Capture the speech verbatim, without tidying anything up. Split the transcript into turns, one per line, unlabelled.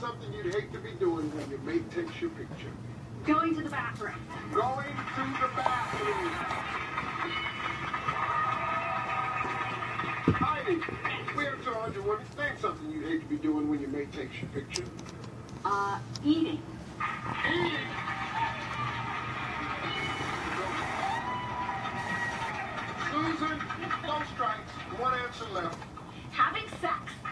something you'd hate to be doing when your mate takes your picture.
Going to the bathroom.
Going to the bathroom. Heidi, we're two hundred women. Name something you'd hate to be doing when your mate takes your picture.
Uh, eating.
Eating. Susan, no strikes. One answer left.
Having sex.